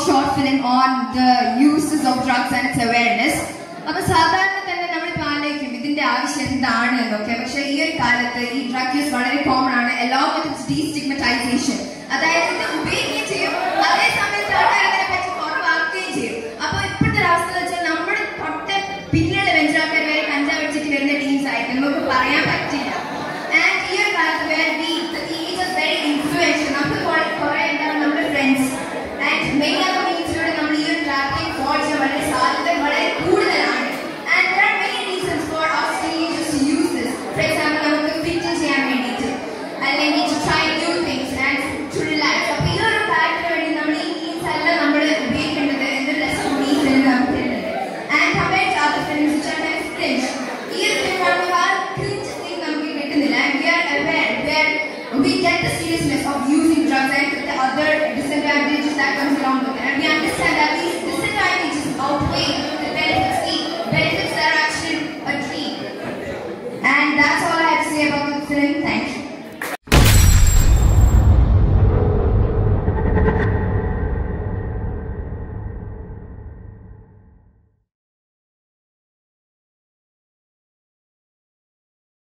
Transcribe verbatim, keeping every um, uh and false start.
short film on the uses of drugs and its awareness. അപ്പോൾ സാധാരണ തന്നെ നമ്മളിപ്പോൾ ആലോചിക്കും ഇതിന്റെ ആവശ്യം എന്താണ് എന്നൊക്കെ. പക്ഷേ ഈ ഒരു കാലത്ത് ഈ ഡ്രഗ് യൂസ് വളരെ കോമൺ ആണ്. along with its destigmatization, അതായത് ഇത്